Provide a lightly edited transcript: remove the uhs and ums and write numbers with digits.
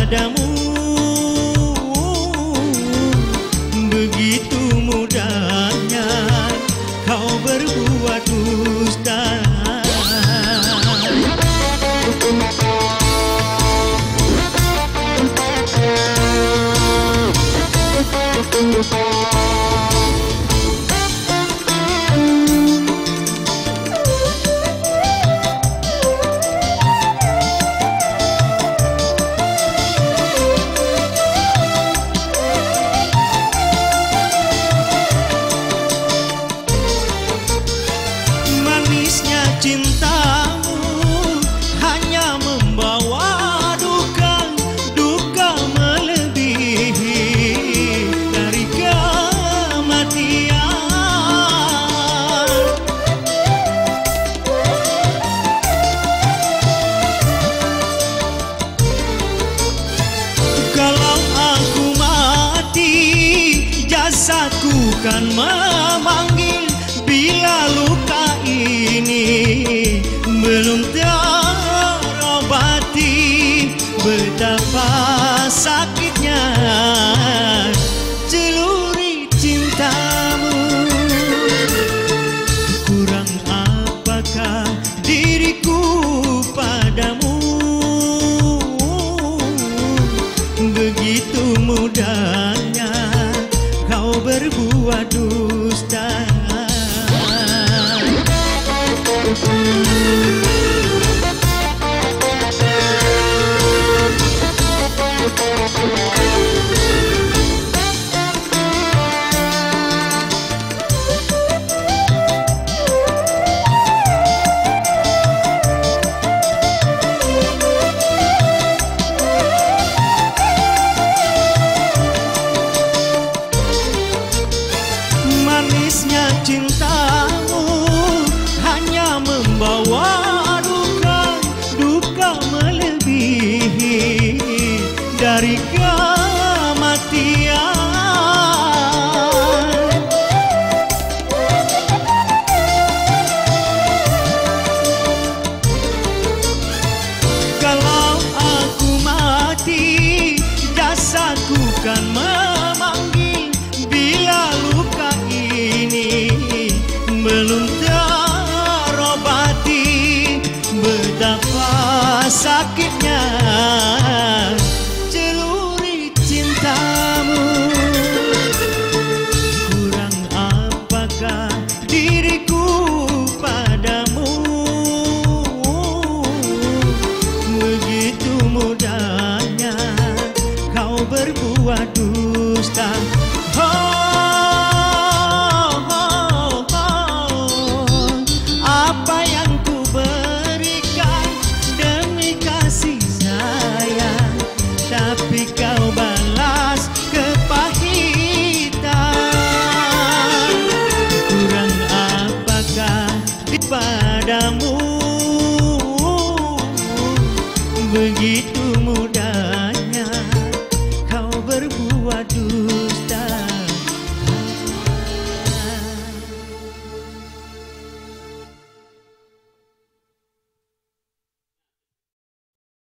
padamu. Begitu mudahnya kau berbuat dusta. Manisnya cintamu hanya membawa duka, duka melebihi dari kematian. Kalau aku mati, jasaku kan memanggil. Bila luka ini belum terobati, betapa sakitnya celuri cintamu. Kurang apakah diriku padamu? Begitu mudahnya kau berbuat dusta. Manisnya cintamu hanya membawa duka, duka melebihi dari kematian. Kalau aku mati, jasaku kan memanggil. Bila luka ini belum terobati, betapa sakitnya celuri cintamu. Kurang apakah diriku padamu? Begitu mudahnya kau berbuat dusta. Apa yang ku berikan demi kasih sayang, tapi kau balas kepahitan. Kurang apakah padamu? Begitu mudah